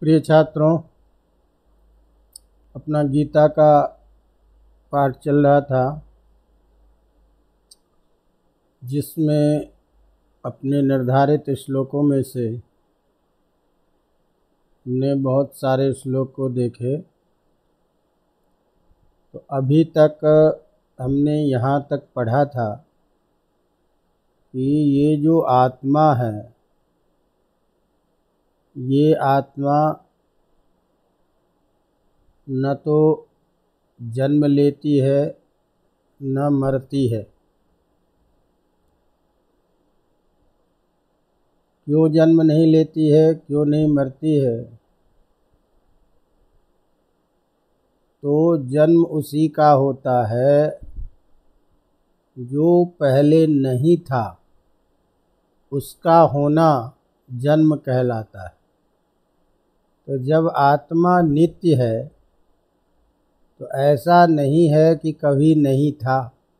प्रिय छात्रों, अपना गीता का पाठ चल रहा था जिसमें अपने निर्धारित श्लोकों में से हमने बहुत सारे श्लोक को देखे। तो अभी तक हमने यहाँ तक पढ़ा था कि ये जो आत्मा है, ये आत्मा न तो जन्म लेती है न मरती है। क्यों जन्म नहीं लेती है, क्यों नहीं मरती है? तो जन्म उसी का होता है जो पहले नहीं था, उसका होना जन्म कहलाता है। तो जब आत्मा नित्य है तो ऐसा नहीं है कि कभी नहीं था।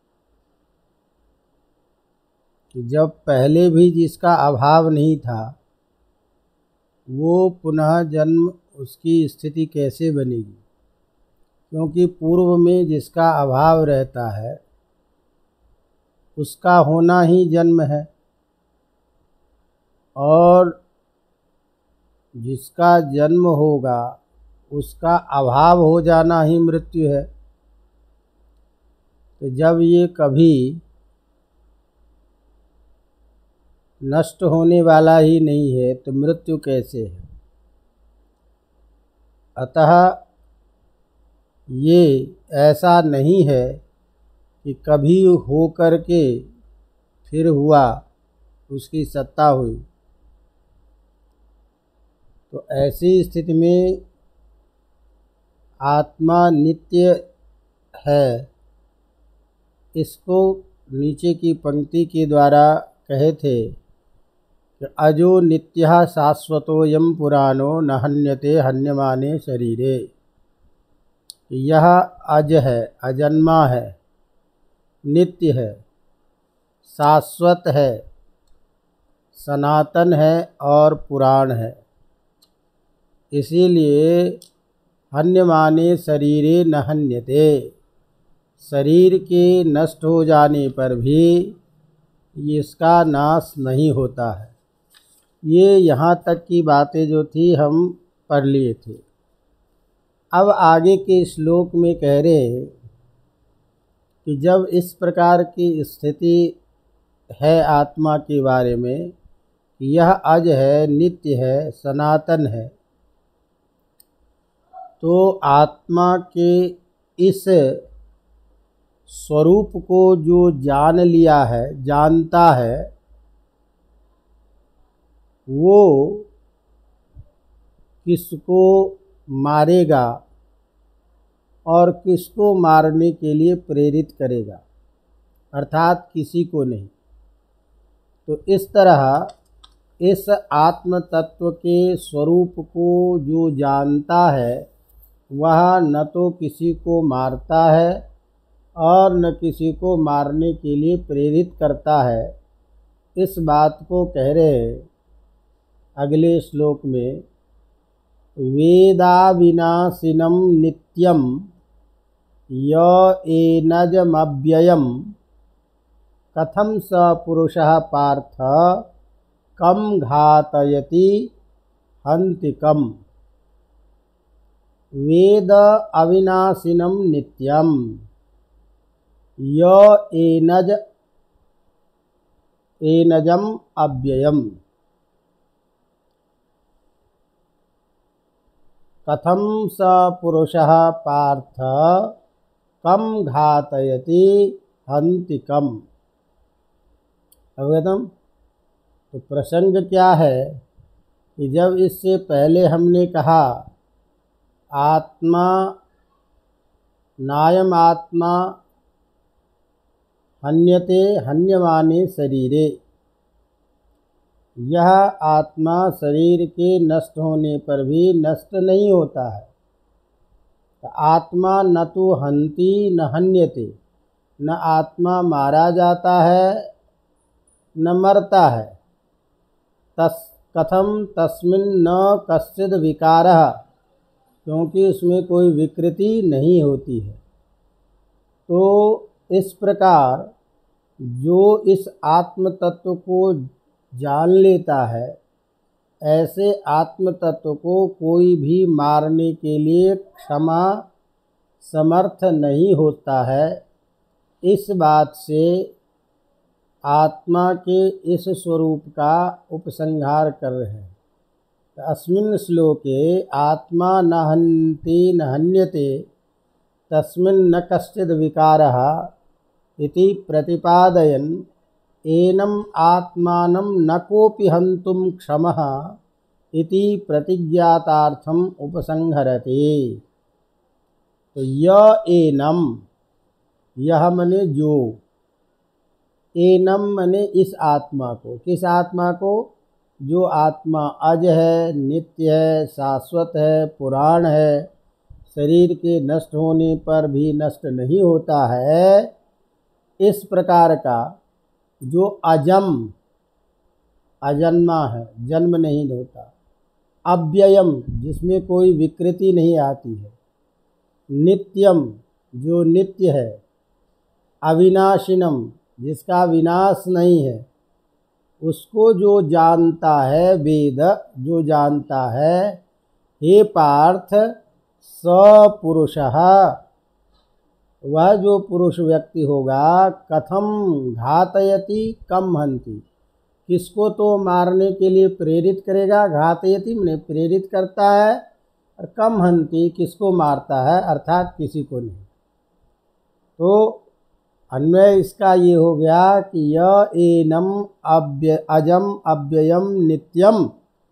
कि जब पहले भी जिसका अभाव नहीं था, वो पुनः जन्म उसकी स्थिति कैसे बनेगी? क्योंकि पूर्व में जिसका अभाव रहता है उसका होना ही जन्म है, और जिसका जन्म होगा उसका अभाव हो जाना ही मृत्यु है। तो जब ये कभी नष्ट होने वाला ही नहीं है तो मृत्यु कैसे है? अतः ये ऐसा नहीं है कि कभी हो कर के फिर हुआ, उसकी सत्ता हुई। तो ऐसी स्थिति में आत्मा नित्य है। इसको नीचे की पंक्ति के द्वारा कहे थे कि अजो नित्यः शाश्वतोऽयं पुराणो न हन्यते हन्यमाने शरीरे। यह अज है, अजन्मा है, नित्य है, शाश्वत है, सनातन है और पुराण है। इसीलिए हन्यमाने शरीरे न हन्यते, शरीर के नष्ट हो जाने पर भी इसका नाश नहीं होता है। ये यहाँ तक की बातें जो थी हम पढ़ लिए थे। अब आगे के श्लोक में कह रहे हैं कि जब इस प्रकार की स्थिति है आत्मा के बारे में, यह अज है, नित्य है, सनातन है, तो आत्मा के इस स्वरूप को जो जान लिया है, जानता है, वो किसको मारेगा और किसको मारने के लिए प्रेरित करेगा? अर्थात किसी को नहीं। तो इस तरह इस आत्म तत्व के स्वरूप को जो जानता है वह न तो किसी को मारता है और न किसी को मारने के लिए प्रेरित करता है। इस बात को कह रहे हैं अगले श्लोक में, वेदाविनाशिनं नित्यं य एनजमव्ययं कथं स पुरुषः पार्थ कं घातयति हन्ति कम्। वेद अविनाशिनं नित्यं य एनजम अव्ययम् कथं स पुरुषः पार्थ कं घातयति हन्ति कम्। अवगतम? तो प्रसंग क्या है कि जब इससे पहले हमने कहा आत्मा नायम आत्मा हन्यते हन्यमाने शरीरे, यह आत्मा शरीर के नष्ट होने पर भी नष्ट नहीं होता है। तो आत्मा न तो हन्ति न हन्यते, न आत्मा मारा जाता है न मरता है। कथम तस्मिन् न कश्चिद् विकारः, क्योंकि उसमें कोई विकृति नहीं होती है। तो इस प्रकार जो इस आत्म तत्व को जान लेता है, ऐसे आत्म तत्व को कोई भी मारने के लिए क्षमा समर्थ नहीं होता है। इस बात से आत्मा के इस स्वरूप का उपसंहार कर रहे हैं। अस्मिन् श्लोके आत्मा न हन्ति न हन्यते तस्मिन् न कश्चिद् विकारः इति प्रतिपादयन् एनम् आत्मानं न कोऽपि हन्तुं क्षमः इति प्रतिज्ञातार्थम् उपसंहरति। तो एनम, यह मने जो, एनम मने इस आत्मा को। किस आत्मा को? जो आत्मा अज है, नित्य है, शाश्वत है, पुराण है, शरीर के नष्ट होने पर भी नष्ट नहीं होता है, इस प्रकार का जो अजम, अजन्मा है, जन्म नहीं होता, अव्ययम, जिसमें कोई विकृति नहीं आती है, नित्यम, जो नित्य है, अविनाशिनम, जिसका विनाश नहीं है, उसको जो जानता है, वेद जो जानता है, हे पार्थ स पुरुषः, वह जो पुरुष व्यक्ति होगा, कथम घातयति कम हन्ति, किसको तो मारने के लिए प्रेरित करेगा, घातयति माने प्रेरित करता है, और कम हन्ति किसको मारता है, अर्थात किसी को नहीं। तो अन्वय इसका ये हो गया कि य एनम अजम अव्ययम नित्यम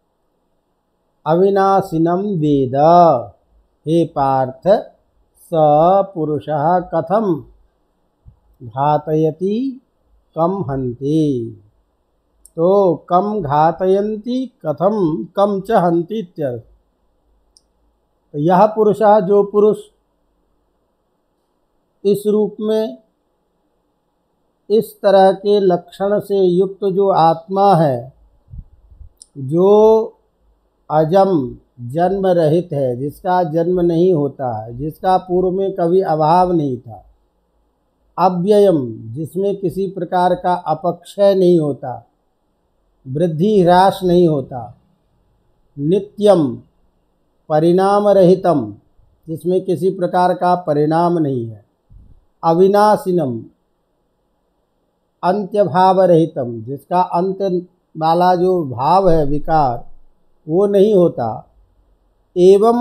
अविनाशिनम वेद, हे पार्थ स पुरुषः कथम घातयति कम हन्ति। तो कम घातयन्ति कथम कम च हन्ति इत्यर्थ। तो यह पुरुषः, जो पुरुष इस रूप में, इस तरह के लक्षण से युक्त जो आत्मा है, जो अजम जन्म रहित है, जिसका जन्म नहीं होता है, जिसका पूर्व में कभी अभाव नहीं था, अव्ययम, जिसमें किसी प्रकार का अपक्षय नहीं होता, वृद्धि ह्रास नहीं होता, नित्यम, परिणाम रहितम, जिसमें किसी प्रकार का परिणाम नहीं है, अविनाशिनम, अंत्य भाव रहितम, जिसका अंत वाला जो भाव है, विकार, वो नहीं होता, एवं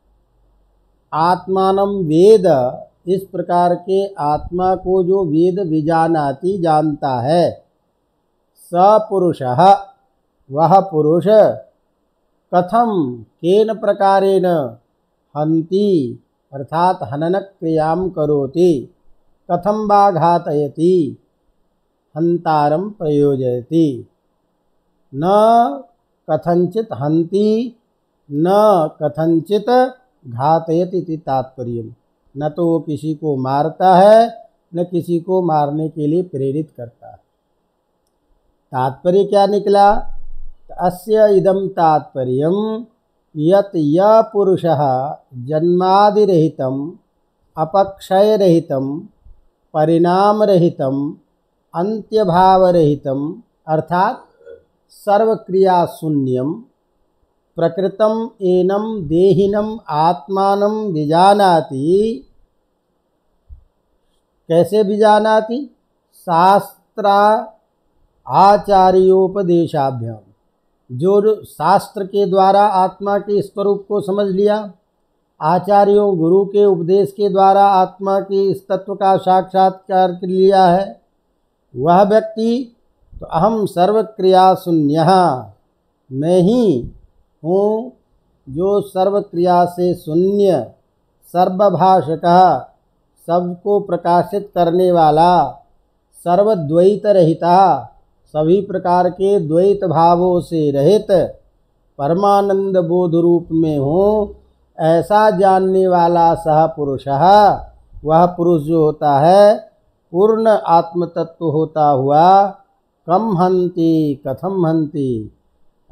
आत्मानं वेद, इस प्रकार के आत्मा को जो वेद विजानाति, जानता है, स पुरुषः, वह पुरुष, कथम, केन प्रकारेण, हन्ति, अर्थात हनन क्रियां करोति, कथम वा घातयति, हंतारम प्रयोजयति, न कथंचित हन्ति न कथंचित घातयति इति तात्पर्य। न तो वो किसी को मारता है, न किसी को मारने के लिए प्रेरित करता है। तात्पर्य क्या निकला? अस्य इदं तात्पर्यं यत् य पुरुषः जन्मादिरहितं अपक्षयरहितं परिणामरहितं अंत्यभावरहितं अर्थात सर्वक्रिया शून्यम प्रकृतम एनम देहिनम आत्मानं विजानाति। कैसे विजानाति? शास्त्रा आचार्योपदेशाभ्याम, जो शास्त्र के द्वारा आत्मा के स्वरूप को समझ लिया, आचार्यों गुरु के उपदेश के द्वारा आत्मा के इस तत्व का साक्षात्कार कर लिया है, वह व्यक्ति तो अहम सर्वक्रिया शून्यः, मैं ही हूँ जो सर्वक्रिया से शून्य, सर्वभाषकः, सबको प्रकाशित करने वाला, सर्वद्वैत रहिता, सभी प्रकार के द्वैत भावों से रहित, परमानंद बोध रूप में हूँ, ऐसा जानने वाला सह पुरुषः, वह पुरुष जो होता है पूर्ण आत्म तत्व होता हुआ, कम हन्ति कथम हन्ति,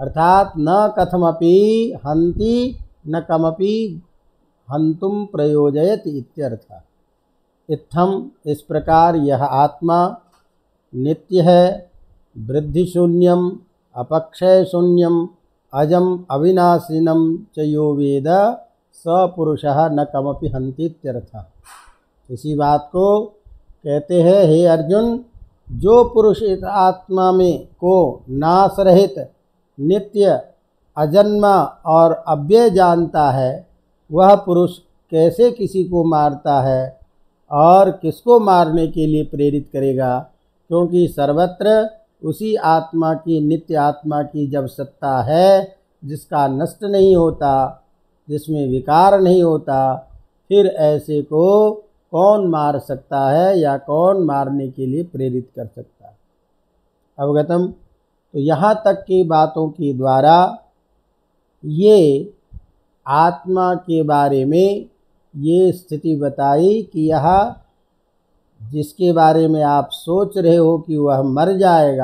अर्थात न कथमपि हन्ति न कमपि हन्तुम प्रयोजयति इत्यर्थ। इत्थम, इस प्रकार यह आत्मा नित्य है, वृद्धि शून्यम, अपक्षय शून्यम, अजम अविनाशिनम च यो वेद स पुरुषः न कमपि हन्ति इत्यर्थ। इसी बात को कहते हैं, हे अर्जुन, जो पुरुष इस आत्मा में को नाश रहित, नित्य, अजन्मा और अव्यय जानता है, वह पुरुष कैसे किसी को मारता है और किसको मारने के लिए प्रेरित करेगा? क्योंकि सर्वत्र उसी आत्मा की, नित्य आत्मा की जब सत्ता है, जिसका नष्ट नहीं होता, जिसमें विकार नहीं होता, फिर ऐसे को कौन मार सकता है या कौन मारने के लिए प्रेरित कर सकता है? अवगतम। तो यहाँ तक की बातों के द्वारा ये आत्मा के बारे में ये स्थिति बताई कि यह जिसके बारे में आप सोच रहे हो कि वह मर जाएगा,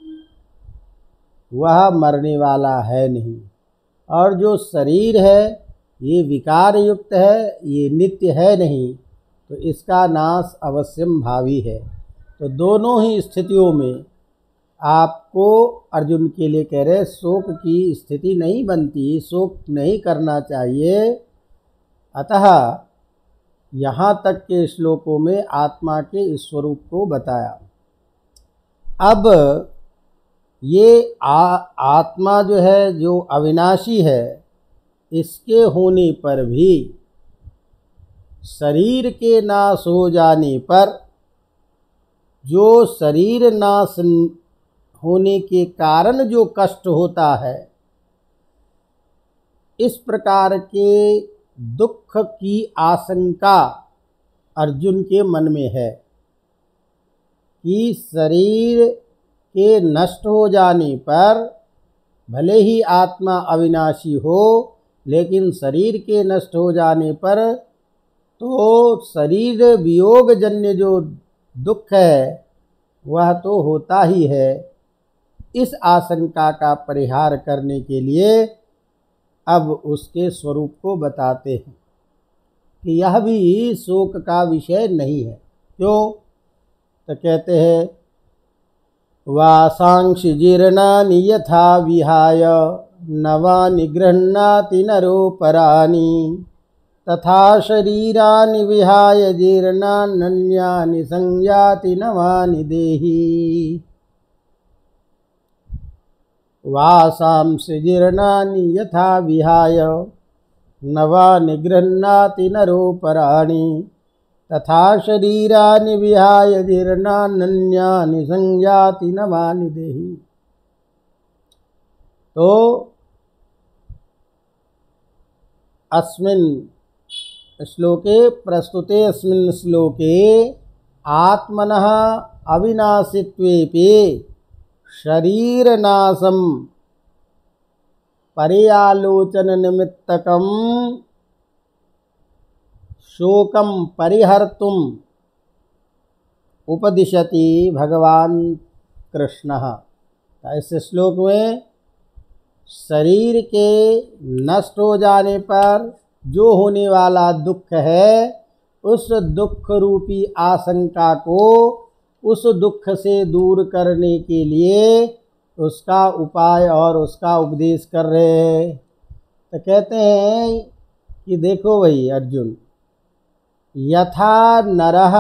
वह मरने वाला है नहीं। और जो शरीर है ये विकार युक्त है, ये नित्य है नहीं, तो इसका नाश अवश्यम भावी है। तो दोनों ही स्थितियों में आपको अर्जुन के लिए कह रहे, शोक की स्थिति नहीं बनती, शोक नहीं करना चाहिए। अतः यहाँ तक के श्लोकों में आत्मा के इस स्वरूप को बताया। अब ये आत्मा जो है, जो अविनाशी है, इसके होने पर भी, शरीर के नाश हो जाने पर, जो शरीर नाश होने के कारण जो कष्ट होता है, इस प्रकार के दुख की आशंका अर्जुन के मन में है कि शरीर के नष्ट हो जाने पर, भले ही आत्मा अविनाशी हो, लेकिन शरीर के नष्ट हो जाने पर तो शरीर वियोग जन्य जो दुख है वह तो होता ही है। इस आशंका का परिहार करने के लिए अब उसके स्वरूप को बताते हैं कि यह भी शोक का विषय नहीं है। क्यों? तो कहते हैं, वासांसि जीर्णानि यथा विहाय नवानि गृह्णाति नरोपराणि तथा शरीरानि विहाय जीर्णान्यन्यानि संयाति नवानि देहि। वासांसि जीर्णानि यथा विहाय नवानि गृह्णाति नरोपराणि तथा शरीरानि विहाय जीर्णान्यन्यानि संयाति नवानि देहि। तो अस्मिन् श्लोके प्रस्तुते अस्मिन् श्लोके आत्मनः अविनाशित्वेपि शरीरनाशं पर्यालोचन निमित्तकं शोकं परिहर्तुम उपदिशति भगवान कृष्णः। इस श्लोक में शरीर के नष्ट हो जाने पर जो होने वाला दुख है, उस दुख रूपी आशंका को उस दुख से दूर करने के लिए उसका उपाय और उसका उपदेश कर रहे हैं। तो कहते हैं कि देखो भाई अर्जुन, यथा नरः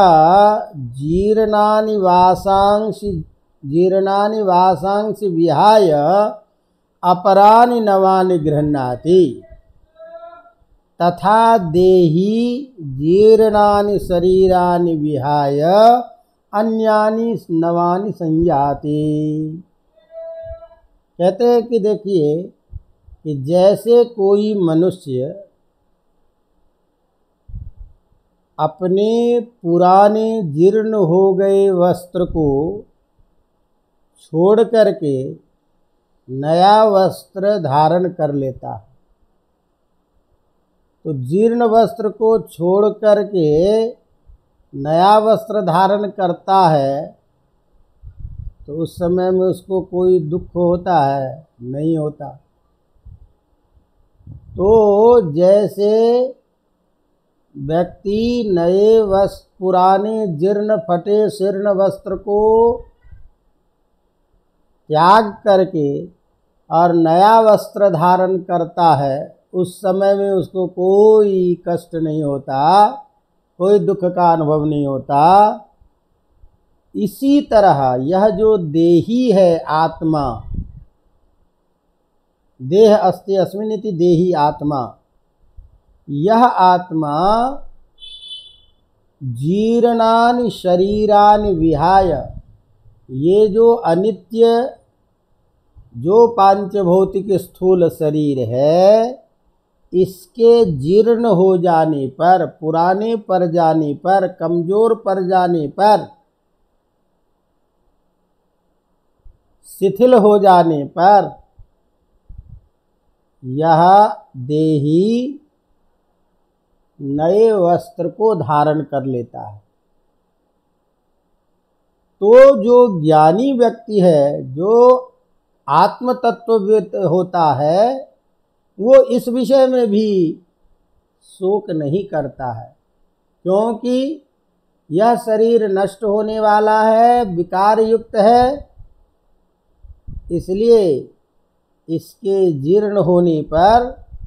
जीर्णानि वासांसि विहाय अपरानि नवानि गृह्णाति तथा देहि जीर्णानि शरीरानि विहाय अन्यानि नवानि संयाति। कहते हैं कि देखिए कि जैसे कोई मनुष्य अपने पुराने जीर्ण हो गए वस्त्र को छोड़ करके नया वस्त्र धारण कर लेता है, तो जीर्ण वस्त्र को छोड़ करके नया वस्त्र धारण करता है, तो उस समय में उसको कोई दुख होता है? नहीं होता। तो जैसे व्यक्ति नए वस्त्र, पुराने जीर्ण फटे शीर्ण वस्त्र को त्याग करके और नया वस्त्र धारण करता है, उस समय में उसको कोई कष्ट नहीं होता, कोई दुख का अनुभव नहीं होता। इसी तरह यह जो देही है आत्मा, देह अस्ति अस्मिन्निति देही आत्मा, यह आत्मा जीर्णानि शरीरानि विहाय, ये जो अनित्य जो पांचभौतिक स्थूल शरीर है, इसके जीर्ण हो जाने पर, पुराने पड़ जाने पर, कमजोर पड़ जाने पर, शिथिल हो जाने पर यह देही नए वस्त्र को धारण कर लेता है। तो जो ज्ञानी व्यक्ति है, जो आत्म तत्वविद होता है, वो इस विषय में भी शोक नहीं करता है, क्योंकि यह शरीर नष्ट होने वाला है, विकार युक्त है। इसलिए इसके जीर्ण होने पर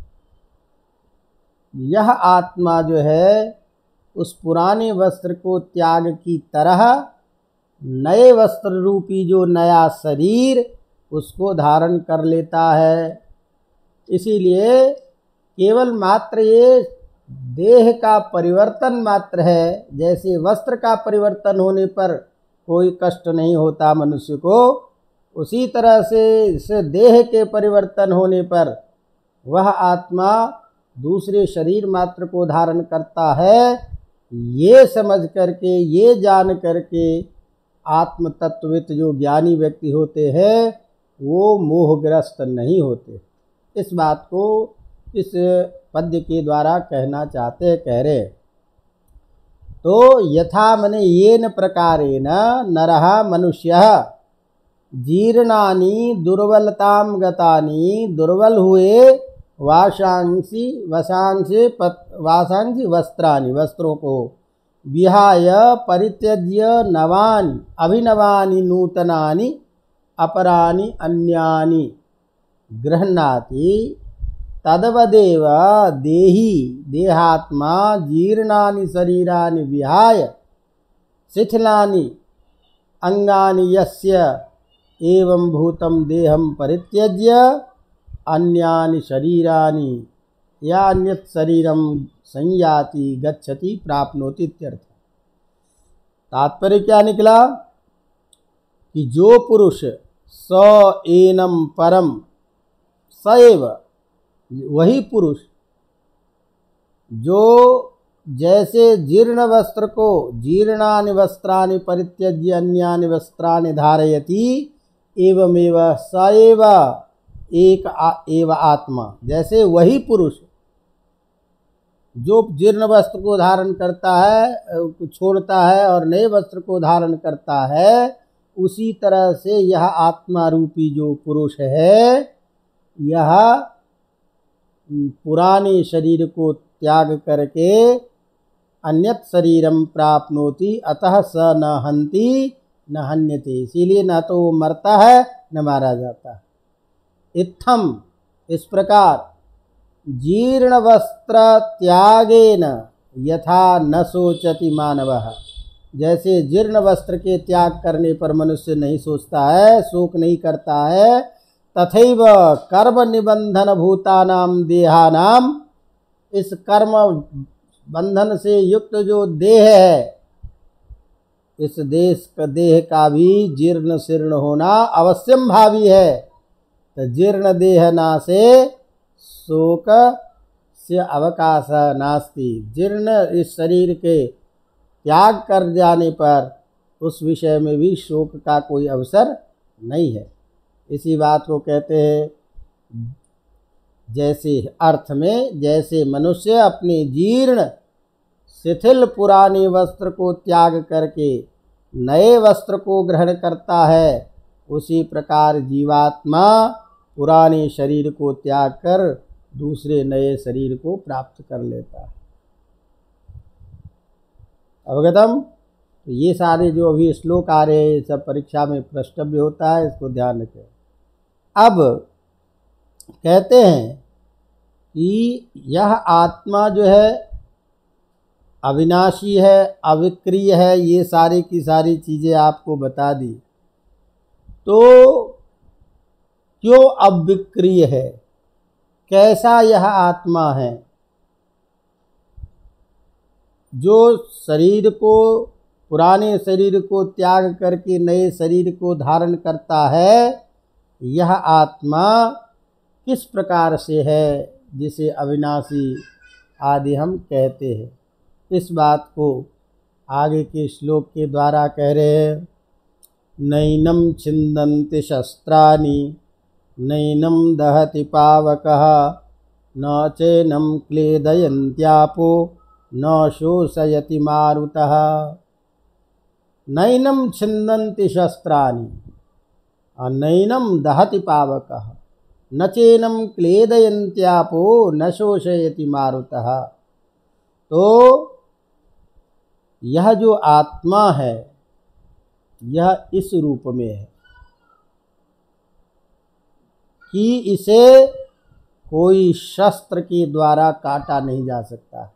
यह आत्मा जो है उस पुराने वस्त्र को त्याग की तरह नए वस्त्र रूपी जो नया शरीर उसको धारण कर लेता है। इसीलिए केवल मात्र ये देह का परिवर्तन मात्र है। जैसे वस्त्र का परिवर्तन होने पर कोई कष्ट नहीं होता मनुष्य को, उसी तरह से इस देह के परिवर्तन होने पर वह आत्मा दूसरे शरीर मात्र को धारण करता है। ये समझ करके, ये जान करके आत्म तत्वविद जो ज्ञानी व्यक्ति होते हैं वो मोहग्रस्त नहीं होते। इस बात को इस पद्य के द्वारा कहना चाहते, कह रहे। तो यथा मने येन प्रकारेण नरः मनुष्यः जीर्णानि दुर्बलतां गतानि, दुर्बल हुए वासांसी वस्त्राणि, वस्त्रों को विहाय परित्यज्य नवानि अभिनवानि नूतनानि अपरानि अन्यानि गृह्णाति, तद्वदेव देही देहात्मा जीर्णानि शरीरानि विहाय शिथिलानि अंगानि यस्य एवं भूतं देहं परित्यज्य अन्यानि शरीरानि या अन्यत् शरीरं संयाति गच्छति प्राप्नोति इत्यर्थ। तात्पर्य क्या निकला कि जो पुरुष स एनम परम, सएव वही पुरुष जो जैसे जीर्ण वस्त्र को जीर्णानि वस्त्राणि परित्यज्य अन्यानि वस्त्राणि धारयति, एवमेव सएव एक एव आत्मा, जैसे वही पुरुष जो जीर्ण वस्त्र को धारण करता है, छोड़ता है और नए वस्त्र को धारण करता है, उसी तरह से यह आत्मा रूपी जो पुरुष है, यह पुराने शरीर को त्याग करके अन्यत शरीरम प्राप्नोति, अतः स न हन्ति न हन्यते, इसीलिए न तो वो मरता है न मारा जाता है। इत्थम, इस प्रकार जीर्ण वस्त्र त्यागेन यथा न सोचति मानवः, जैसे जीर्ण वस्त्र के त्याग करने पर मनुष्य नहीं सोचता है, शोक नहीं करता है, तथैव कर्म निबंधन भूतानां देहानां, इस कर्म बंधन से युक्त जो देह है, इस देह का भी जीर्ण शीर्ण होना अवश्यम भावी है। तो जीर्ण देह नाशे शोक से अवकाश नास्ति, जीर्ण इस शरीर के त्याग कर जाने पर उस विषय में भी शोक का कोई अवसर नहीं है। इसी बात को कहते हैं, जैसे अर्थ में जैसे मनुष्य अपने जीर्ण शिथिल पुराने वस्त्र को त्याग करके नए वस्त्र को ग्रहण करता है, उसी प्रकार जीवात्मा पुराने शरीर को त्याग कर दूसरे नए शरीर को प्राप्त कर लेता है। अवगतम? तो ये सारे जो अभी श्लोक आ रहे हैं ये सब परीक्षा में प्रश्नव्य होता है, इसको ध्यान रखें। अब कहते हैं कि यह आत्मा जो है अविनाशी है, अविक्रिय है, ये सारी की सारी चीज़ें आपको बता दी। तो क्यों अविक्रिय है? कैसा यह आत्मा है? जो शरीर को, पुराने शरीर को त्याग करके नए शरीर को धारण करता है, यह आत्मा किस प्रकार से है जिसे अविनाशी आदि हम कहते हैं? इस बात को आगे के श्लोक के द्वारा कह रहे हैं। नैनं छिन्दन्ति शस्त्राणि नैनं दहति पावकः न चैनं क्लेदयन्त्यापो न शोषयति मारुतः। नैनं छिन्दन्ति शस्त्राणि नैनं दहति पावकः न चैनं क्लेदयन्त्यापो न शोषयति मारुतः। तो यह जो आत्मा है यह इस रूप में है कि इसे कोई शस्त्र के द्वारा काटा नहीं जा सकता।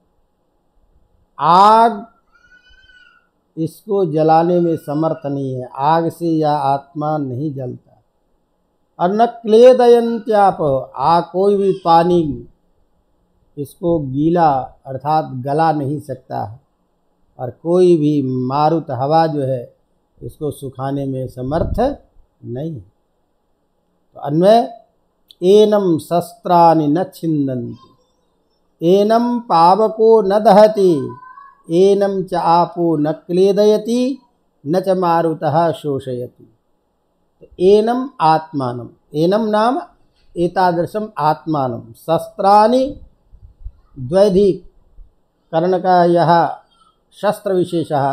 आग इसको जलाने में समर्थ नहीं है, आग से यह आत्मा नहीं जलता। और न क्लेदयन्त्याप, कोई भी पानी इसको गीला अर्थात गला नहीं सकता है, और कोई भी मारुत हवा जो है इसको सुखाने में समर्थ नहीं। तो अन्वय एनम शस्त्राणि न छिन्दन्ति एनम पावको न दहति एनम च आपो न क्लेदयति न च मारुतः शोषयति। तो एनम आत्मानम, एनम नाम एतादृशम आत्मानम, शस्त्राणि द्वैधि कर्ण का यह शस्त्र विशेषः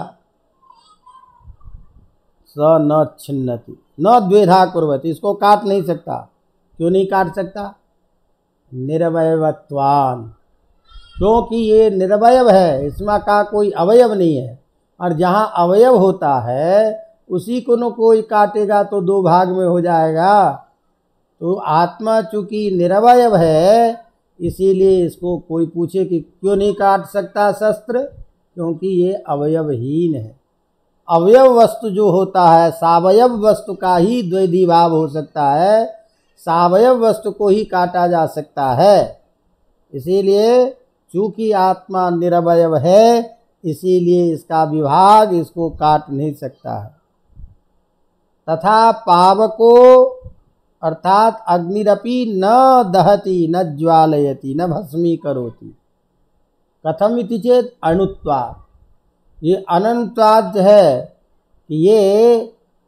स न छिन्नति न द्वेधा कुर्वति, इसको काट नहीं सकता। क्यों नहीं काट सकता? निरवयवत्वान, क्योंकि ये निर्वयव है, इसमें का कोई अवयव नहीं है। और जहाँ अवयव होता है उसी को न कोई काटेगा तो दो भाग में हो जाएगा। तो आत्मा चूँकि निरवयव है इसीलिए इसको कोई पूछे कि क्यों नहीं काट सकता शस्त्र, क्योंकि ये अवयवहीन है। अवयव वस्तु जो होता है, सावयव वस्तु का ही द्वैधी भाव हो सकता है, सावयव वस्तु को ही काटा जा सकता है। इसीलिए चूँकि आत्मा निरवयव है इसीलिए इसका विभाग इसको काट नहीं सकता है। तथा पावको अर्थात अग्निरपि न दहति न ज्वालयति न भस्मीकरोति। कथम इति चेत अणुत्वात्, ये अनंतवाद है कि ये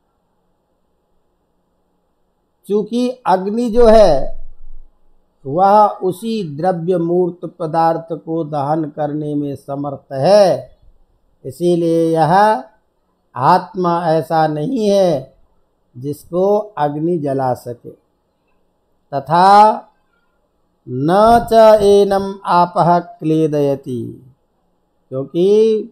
चूँकि अग्नि जो है वह उसी द्रव्य मूर्त पदार्थ को दहन करने में समर्थ है, इसीलिए यह आत्मा ऐसा नहीं है जिसको अग्नि जला सके। तथा न च एनम आपः क्लेदयति, क्योंकि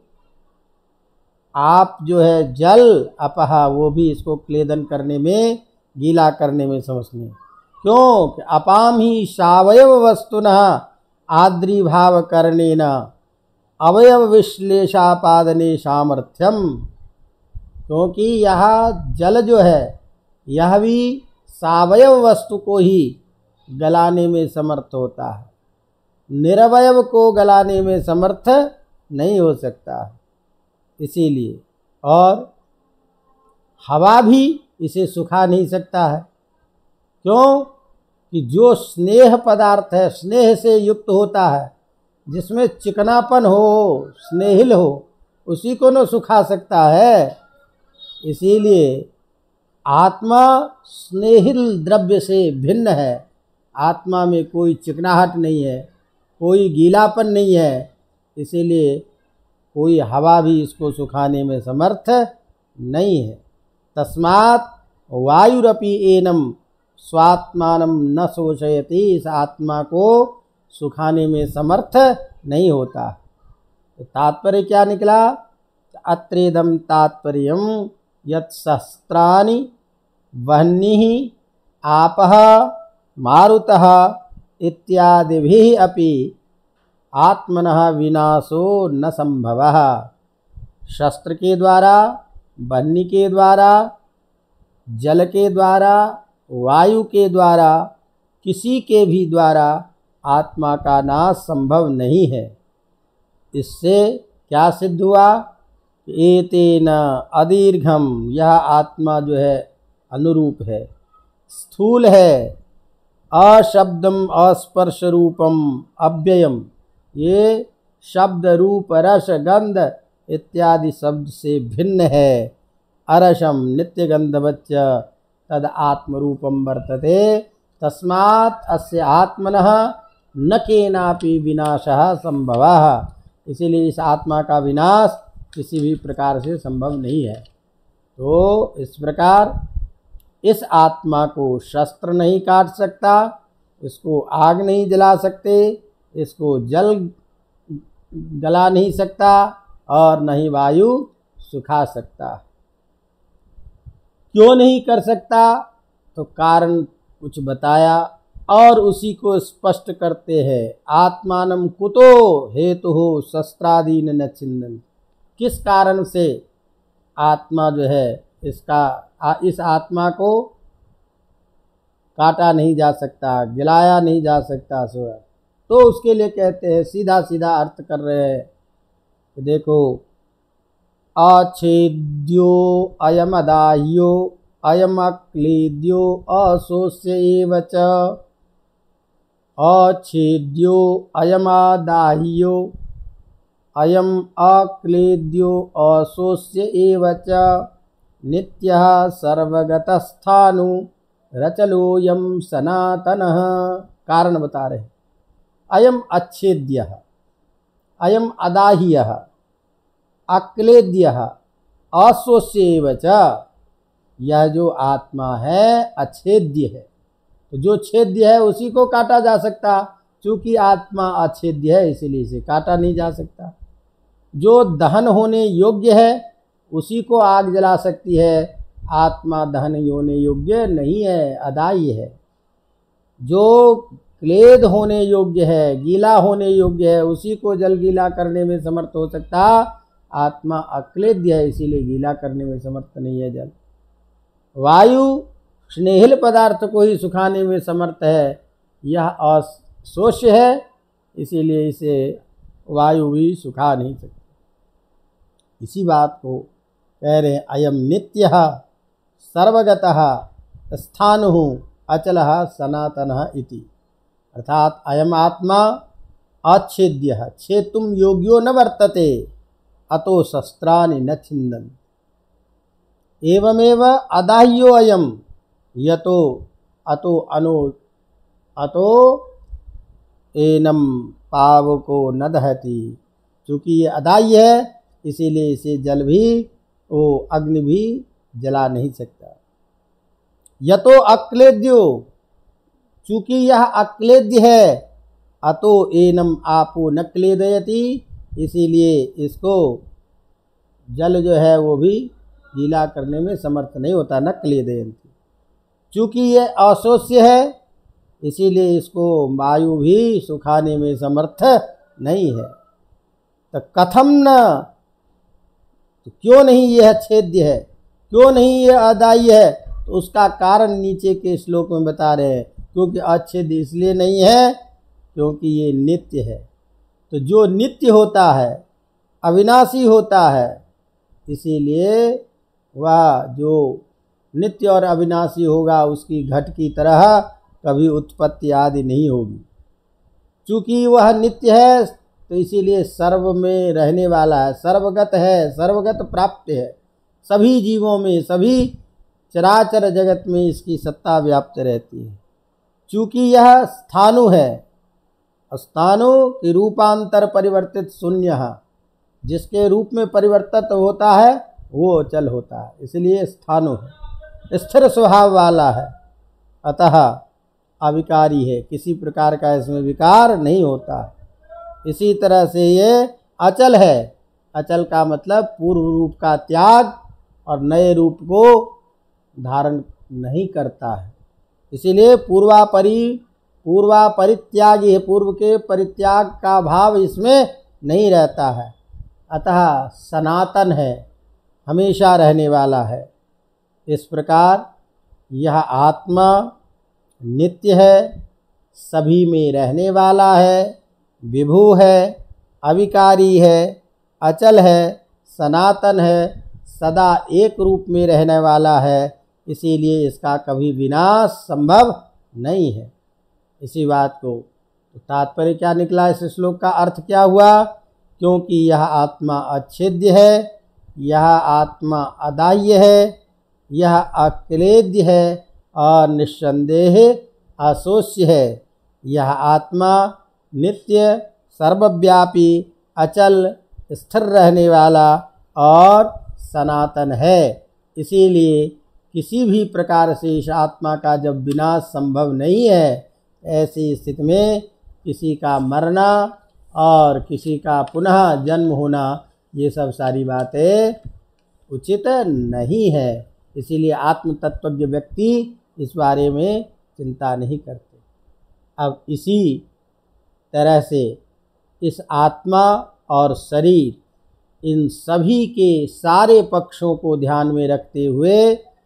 आप जो है जल अपह वो भी इसको क्लेदन करने में, गीला करने में समझने। क्यों? कि अपाम ही सावयव वस्तुनः आद्रिभाव करणेन अवयव विश्लेषापादने सामर्थ्यम। क्योंकि यह जल जो है यह भी सावयव वस्तु को ही गलाने में समर्थ होता है, निरवयव को गलाने में समर्थ नहीं हो सकता है। इसीलिए और हवा भी इसे सुखा नहीं सकता है। क्यों? कि जो स्नेह पदार्थ है, स्नेह से युक्त होता है, जिसमें चिकनापन हो, स्नेहिल हो, उसी को न सुखा सकता है। इसीलिए आत्मा स्नेहिल द्रव्य से भिन्न है, आत्मा में कोई चिकनाहट नहीं है, कोई गीलापन नहीं है, इसीलिए कोई हवा भी इसको सुखाने में समर्थ नहीं है। तस्मात् वायुरपि एनम स्वात्मानं न शोषयति, इस आत्मा को सुखाने में समर्थ नहीं होता। तो तात्पर्य क्या निकला? अत्रेदम तात्पर्यम यत् शस्त्राणि वह्निः आपः मारुतः इत्यादिभिः अपि आत्मनः विनाशो न संभवः। शस्त्र के द्वारा, वह्नि के द्वारा, जल के द्वारा, वायु के द्वारा, किसी के भी द्वारा आत्मा का नाश संभव नहीं है। इससे क्या सिद्ध हुआ? एतेन अदीर्घम, यह आत्मा जो है अनुरूप है, स्थूल है, अशब्दम अस्पर्श रूपम अव्ययम, ये शब्द रूप रस गंध इत्यादि शब्द से भिन्न है। अरसम नित्य गंधवच्च तद आत्मरूपम वर्तते, तस्मात् अस्य आत्मनः न केनापि विनाशः संभवः, इसीलिए इस आत्मा का विनाश किसी भी प्रकार से संभव नहीं है। तो इस प्रकार इस आत्मा को शस्त्र नहीं काट सकता, इसको आग नहीं जला सकते, इसको जल गला नहीं सकता और न ही वायु सुखा सकता। क्यों नहीं कर सकता? तो कारण कुछ बताया और उसी को स्पष्ट करते हैं। आत्मानं कुतो हेतुः शस्त्रादीन न छिन्दन्, किस कारण से आत्मा जो है इस आत्मा को काटा नहीं जा सकता, जलाया नहीं जा सकता। तो उसके लिए कहते हैं, सीधा सीधा अर्थ कर रहे हैं कि देखो, अच्छेद्यो अयमदाह्यो अयमक्लेद्यो अशोष्य एव च, अच्छेद्यो अयमदाह्यो अयम अक्लेद्यो अशोष्य एव च, नित्यः सर्वगतस्थाणु रचलोऽयं सनातनः। कारण बता रहे, अयम अच्छेद्यः, अयम अदाह्यः, अक्लेद्यः, अशोष्य एव च, यह जो आत्मा है अछेद्य है। तो जो छेद्य है उसी को काटा जा सकता, चूँकि आत्मा अछेद्य है इसीलिए इसे काटा नहीं जा सकता। जो दहन होने योग्य है उसी को आग जला सकती है, आत्मा दहन होने योग्य नहीं है, अदाह्य है। जो क्लेद होने योग्य है, गीला होने योग्य है, उसी को जल गीला करने में समर्थ हो सकता, आत्मा अक्लेद्य है इसीलिए गीला करने में समर्थ नहीं है जल। वायु स्नेहिल पदार्थ को ही सुखाने में समर्थ है, यह अशोष्य है इसीलिए इसे वायु भी सुखा नहीं सकती। इसी बात को कह रहे हैं, अयम नित्यः सर्वगतः स्थाणुः अचलः सनातनः इति, अर्थात अयम आत्मा अच्छेद्यः छेतुं योग्यो न वर्तते, अतो शस्त्राणि न छिन्दन्, एवमेव अदाह्यो अयम यतो अतो एनम पावको न दहति, चूँकि ये अदाह्य है इसीलिए इसे जल भी अग्नि भी जला नहीं सकता। यतो अक्लेद्यो, चूँकि यह अक्लेद्य है, अतो एनम आपो न क्लेदयति, इसीलिए इसको जल जो है वो भी गीला करने में समर्थ नहीं होता, न क्लेदयन्ति। चूँकि ये अशोष्य है इसीलिए इसको वायु भी सुखाने में समर्थ नहीं है। तो कथम न, तो क्यों नहीं यह छेद्य है, क्यों नहीं यह अदाह्य है? तो उसका कारण नीचे के श्लोक में बता रहे हैं, क्योंकि अच्छेद्य इसलिए नहीं है क्योंकि ये नित्य है। तो जो नित्य होता है, अविनाशी होता है, इसीलिए वह जो नित्य और अविनाशी होगा उसकी घट की तरह कभी उत्पत्ति आदि नहीं होगी। चूँकि वह नित्य है तो इसीलिए सर्व में रहने वाला है, सर्वगत है, सर्वगत प्राप्त है। सभी जीवों में, सभी चराचर जगत में इसकी सत्ता व्याप्त रहती है। चूँकि यह स्थाणु है, स्थाणु की रूपांतर परिवर्तित शून्य, जिसके रूप में परिवर्तित होता है वो अचल होता है, इसलिए स्थाणु है, स्थिर स्वभाव वाला है, अतः अविकारी है, किसी प्रकार का इसमें विकार नहीं होता। इसी तरह से ये अचल है। अचल का मतलब पूर्व रूप का त्याग और नए रूप को धारण नहीं करता है, इसीलिए पूर्वापरित्यागी है, पूर्व के परित्याग का भाव इसमें नहीं रहता है। अतः सनातन है, हमेशा रहने वाला है। इस प्रकार यह आत्मा नित्य है, सभी में रहने वाला है, विभु है, अविकारी है, अचल है, सनातन है, सदा एक रूप में रहने वाला है, इसीलिए इसका कभी विनाश संभव नहीं है। इसी बात को तो तात्पर्य क्या निकला, इस श्लोक का अर्थ क्या हुआ? क्योंकि यह आत्मा अच्छेद्य है, यह आत्मा अदाह्य है, यह अक्लेद्य है और निस्संदेह अशोष्य है। यह आत्मा नित्य, सर्वव्यापी, अचल, स्थिर रहने वाला और सनातन है। इसीलिए किसी भी प्रकार से इस आत्मा का जब विनाश संभव नहीं है, ऐसी स्थिति में किसी का मरना और किसी का पुनः जन्म होना, ये सब सारी बातें उचित नहीं है। इसीलिए आत्म तत्वज्ञ व्यक्ति इस बारे में चिंता नहीं करते। अब इसी तरह से इस आत्मा और शरीर, इन सभी के सारे पक्षों को ध्यान में रखते हुए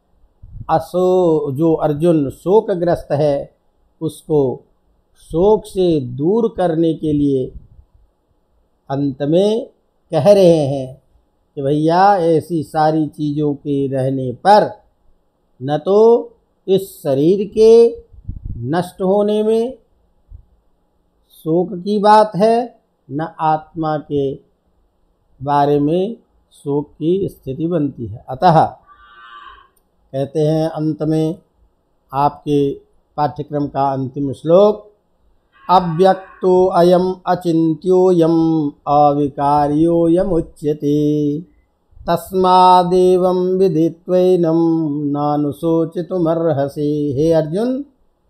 जो अर्जुन शोकग्रस्त है, उसको शोक से दूर करने के लिए अंत में कह रहे हैं कि भैया ऐसी सारी चीज़ों के रहने पर न तो इस शरीर के नष्ट होने में शोक की बात है, न आत्मा के बारे में शोक की स्थिति बनती है। अतः कहते हैं अंत में आपके पाठ्यक्रम का अंतिम श्लोक, अव्यक्तो अयम अचिन्त्योयम अविकार्योयम उच्यते तस्मादेवं विदित्वैनं नानुशोचितुमर्हसि। हे अर्जुन,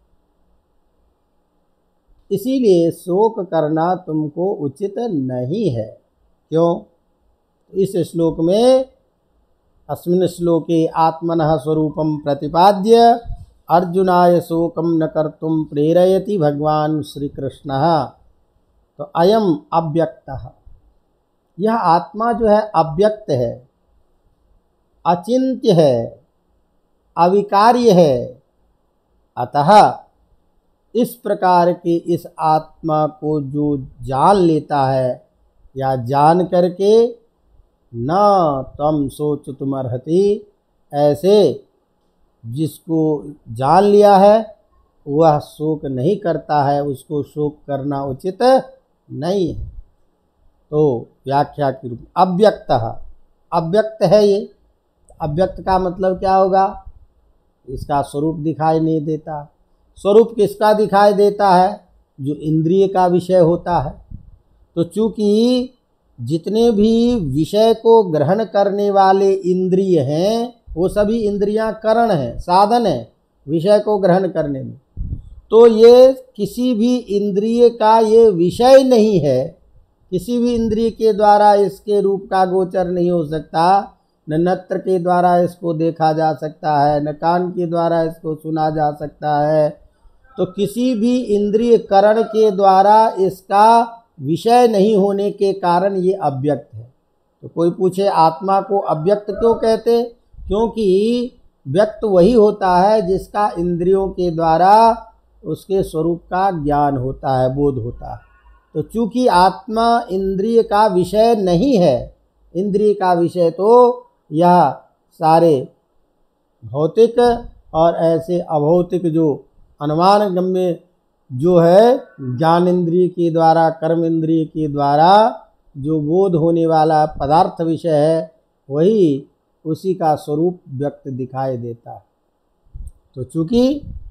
इसीलिए शोक करना तुमको उचित नहीं है। क्यों? इस श्लोक में अस्मिन् श्लोके आत्मनः स्वरूपं प्रतिपाद्य अर्जुनाय शोकं न कर्तुं प्रेरयति भगवान श्री कृष्णः। तो अयम अव्यक्तः, यह आत्मा जो है अव्यक्त है, अचिंत्य है, अविकार्य है। अतः इस प्रकार के इस आत्मा को जो जान लेता है या जान करके न तम शोचितुमर्हति, ऐसे जिसको जान लिया है वह शोक नहीं करता है, उसको शोक करना उचित नहीं है। तो व्याख्या के रूप अव्यक्तः, अव्यक्त है ये। अव्यक्त का मतलब क्या होगा? इसका स्वरूप दिखाई नहीं देता। स्वरूप किसका दिखाई देता है? जो इंद्रिय का विषय होता है। तो चूंकि जितने भी विषय को ग्रहण करने वाले इंद्रिय हैं, वो सभी इंद्रियां कारण हैं, साधन हैं विषय को ग्रहण करने में। तो ये किसी भी इंद्रिय का ये विषय नहीं है, किसी भी इंद्रिय के द्वारा इसके रूप का गोचर नहीं हो सकता। न नेत्र के द्वारा इसको देखा जा सकता है, न कान के द्वारा इसको सुना जा सकता है। तो किसी भी इंद्रिय करण के द्वारा इसका विषय नहीं होने के कारण ये अव्यक्त है। तो कोई पूछे आत्मा को अव्यक्त क्यों कहते? क्योंकि व्यक्त वही होता है जिसका इंद्रियों के द्वारा उसके स्वरूप का ज्ञान होता है, बोध होता है। तो चूंकि आत्मा इंद्रिय का विषय नहीं है, इंद्रिय का विषय तो यह सारे भौतिक और ऐसे अभौतिक जो अनुमान गम्य जो है ज्ञान इंद्रिय के द्वारा, कर्म इंद्रिय के द्वारा जो बोध होने वाला पदार्थ विषय है, वही उसी का स्वरूप व्यक्त दिखाई देता है। तो चूँकि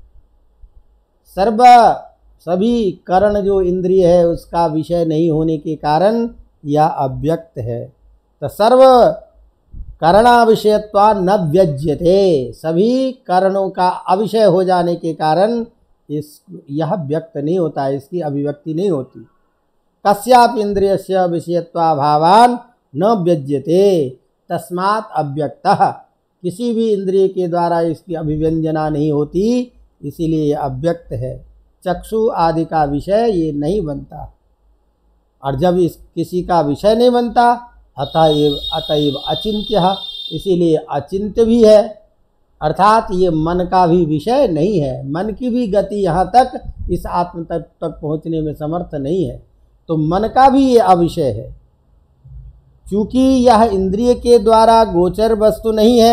सभी करण जो इंद्रिय है उसका विषय नहीं होने के कारण यह अव्यक्त है। तो सर्व करणाविषयत्वा न व्यज्यते, सभी कारणों का अविषय हो जाने के कारण यह व्यक्त नहीं होता, इसकी अभिव्यक्ति नहीं होती। कस्यापि इंद्रियस्य विषयत्वाभावान् न व्यज्यते तस्मात् अव्यक्तः, किसी भी इंद्रिय के द्वारा इसकी अभिव्यंजना नहीं होती, इसीलिए ये अव्यक्त है। चक्षु आदि का विषय ये नहीं बनता, और जब इस किसी का विषय नहीं बनता अतएव अचिंत्य, इसीलिए अचिंत्य भी है, अर्थात ये मन का भी विषय नहीं है। मन की भी गति यहाँ तक इस आत्म तत्व तक पहुँचने में समर्थ नहीं है, तो मन का भी ये अविषय है। चूँकि यह इंद्रिय के द्वारा गोचर वस्तु नहीं है,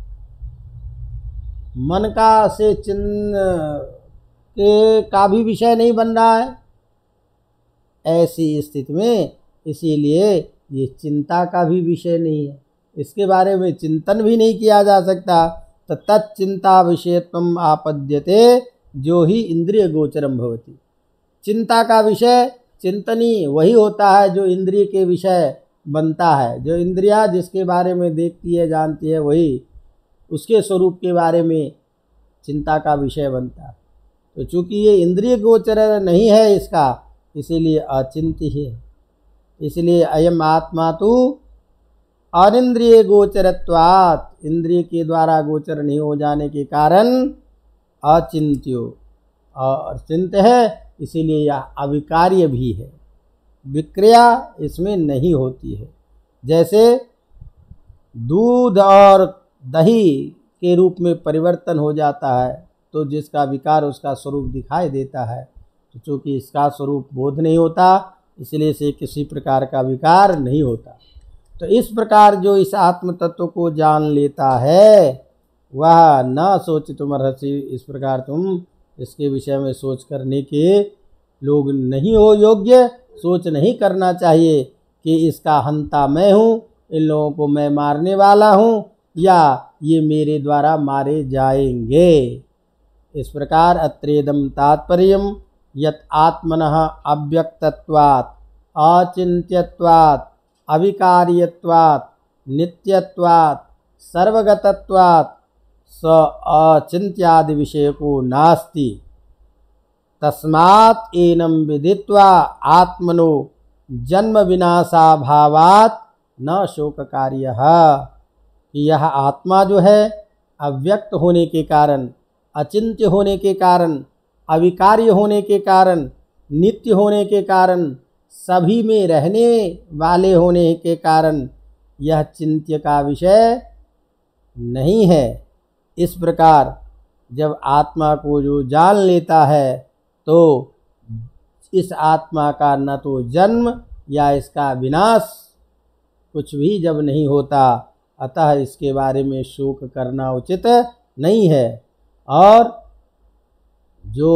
मन का से चिन्ह का भी विषय नहीं बन रहा है, ऐसी स्थिति में इसीलिए ये चिंता का भी विषय नहीं है, इसके बारे में चिंतन भी नहीं किया जा सकता। तो तच्चिंता विषयत्वम आपद्यते जो ही इंद्रिय गोचरम भवति। चिंता का विषय चिंतनीय वही होता है जो इंद्रिय के विषय बनता है। जो इंद्रिया जिसके बारे में देखती है जानती है, वही उसके स्वरूप के बारे में चिंता का विषय बनता है। तो चूँकि ये इंद्रिय गोचर नहीं है इसका, इसीलिए अचिंत्य है। इसलिए अयम आत्मा तो अनिंद्रिय गोचरत्वात्, इंद्रिय के द्वारा गोचर नहीं हो जाने के कारण अचिंत्यो और चिंत्य है, इसीलिए यह अविकार्य भी है, विक्रिया इसमें नहीं होती है। जैसे दूध और दही के रूप में परिवर्तन हो जाता है, तो जिसका विकार उसका स्वरूप दिखाई देता है, तो चूँकि इसका स्वरूप बोध नहीं होता, इसलिए से किसी प्रकार का विकार नहीं होता। तो इस प्रकार जो इस आत्म तत्व को जान लेता है वह न सोचितुमर्हसि, इस प्रकार तुम इसके विषय में सोच करने के लोग नहीं हो योग्य। सोच नहीं करना चाहिए कि इसका हंता मैं हूँ, इन लोगों को मैं मारने वाला हूँ, या ये मेरे द्वारा मारे जाएंगे। इस प्रकार अत्रेदम तात्पर्यम यत् आत्मनः अव्यक्तत्वात् अचिन्त्यत्वात् अविकार्यत्वात् नित्यत्वात् सर्वगतत्वात् स अचिन्त्यादि विषयको नास्ति। तस्मात् एनं विदित्वा आत्मनो जन्म विनाशाभावात् न शोककार्यः, कि यह आत्मा जो है अव्यक्त होने के कारण, अचिंत्य होने के कारण, अविकार्य होने के कारण, नित्य होने के कारण, सभी में रहने वाले होने के कारण यह चिंत्य का विषय नहीं है। इस प्रकार जब आत्मा को जो जान लेता है, तो इस आत्मा का न तो जन्म या इसका विनाश कुछ भी जब नहीं होता, अतः इसके बारे में शोक करना उचित नहीं है। और जो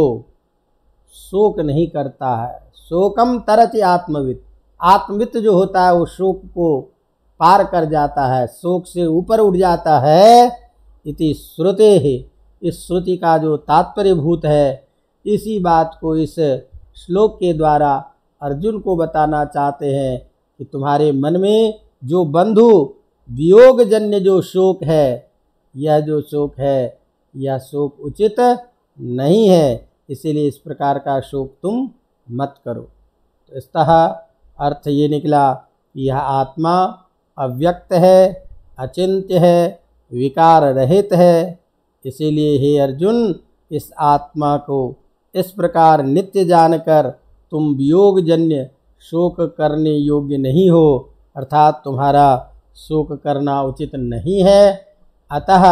शोक नहीं करता है, शोकम तरति आत्मवित्, आत्मवित् जो होता है वो शोक को पार कर जाता है, शोक से ऊपर उठ जाता है। इति श्रुते है, इस श्रुति का जो तात्पर्यभूत है, इसी बात को इस श्लोक के द्वारा अर्जुन को बताना चाहते हैं कि तुम्हारे मन में जो बंधु वियोग जन्य जो शोक है, यह जो शोक है यह शोक उचित नहीं है, इसीलिए इस प्रकार का शोक तुम मत करो। तो इसका अर्थ ये निकला कि यह आत्मा अव्यक्त है, अचिंत्य है, विकार रहित है। इसीलिए हे अर्जुन, इस आत्मा को इस प्रकार नित्य जानकर तुम वियोग जन्य शोक करने योग्य नहीं हो, अर्थात तुम्हारा शोक करना उचित नहीं है। अतः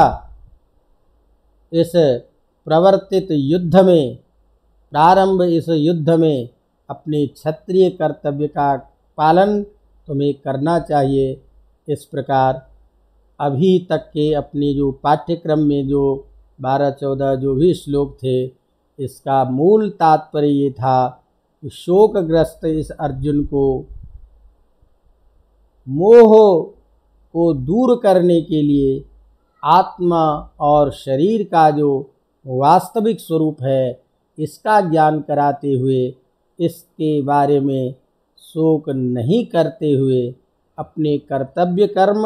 इस प्रवर्तित युद्ध में, प्रारंभ इस युद्ध में अपने क्षत्रिय कर्तव्य का पालन तुम्हें करना चाहिए। इस प्रकार अभी तक के अपने जो पाठ्यक्रम में जो 12-14 जो भी श्लोक थे, इसका मूल तात्पर्य ये था कि शोकग्रस्त इस अर्जुन को मोह को दूर करने के लिए आत्मा और शरीर का जो वास्तविक स्वरूप है, इसका ज्ञान कराते हुए, इसके बारे में शोक नहीं करते हुए अपने कर्तव्य कर्म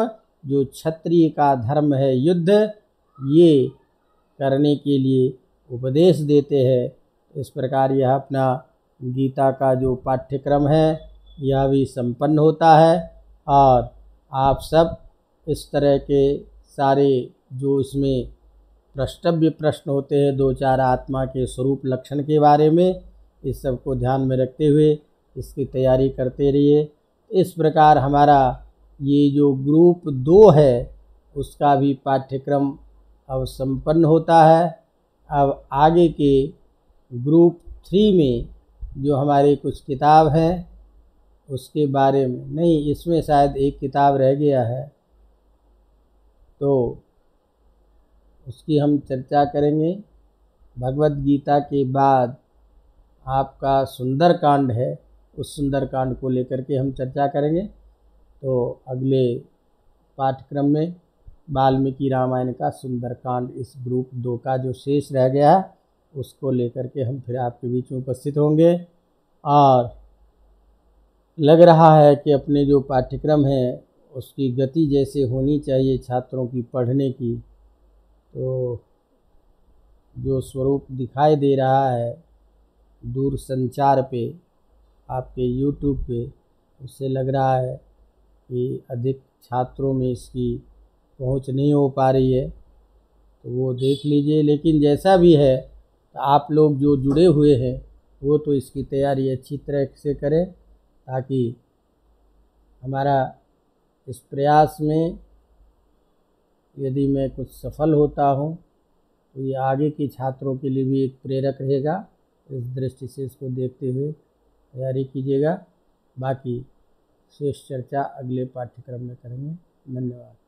जो क्षत्रिय का धर्म है युद्ध, ये करने के लिए उपदेश देते हैं। इस प्रकार यह अपना गीता का जो पाठ्यक्रम है यह भी संपन्न होता है। और आप सब इस तरह के सारे जो इसमें प्रश्नव्य प्रश्न होते हैं 2-4 आत्मा के स्वरूप लक्षण के बारे में, इस सब को ध्यान में रखते हुए इसकी तैयारी करते रहिए। इस प्रकार हमारा ये जो ग्रुप 2 है उसका भी पाठ्यक्रम अब संपन्न होता है। अब आगे के ग्रुप 3 में जो हमारे कुछ किताब हैं उसके बारे में, नहीं इसमें शायद एक किताब रह गया है तो उसकी हम चर्चा करेंगे। भगवत गीता के बाद आपका सुंदरकांड है, उस सुंदरकांड को लेकर के हम चर्चा करेंगे। तो अगले पाठ्यक्रम में वाल्मीकि रामायण का सुंदरकांड इस ग्रुप 2 का जो शेष रह गया है उसको लेकर के हम फिर आपके बीच में उपस्थित होंगे। और लग रहा है कि अपने जो पाठ्यक्रम है उसकी गति जैसे होनी चाहिए छात्रों की पढ़ने की, तो जो स्वरूप दिखाई दे रहा है दूरसंचार पे आपके YouTube पे, उससे लग रहा है कि अधिक छात्रों में इसकी पहुंच नहीं हो पा रही है, तो वो देख लीजिए। लेकिन जैसा भी है आप लोग जो जुड़े हुए हैं वो तो इसकी तैयारी अच्छी तरह से करें, ताकि हमारा इस प्रयास में यदि मैं कुछ सफल होता हूँ तो ये आगे के छात्रों के लिए भी एक प्रेरक रहेगा। इस दृष्टि से इसको देखते हुए तैयारी कीजिएगा। बाकी शेष चर्चा अगले पाठ्यक्रम में करेंगे। धन्यवाद।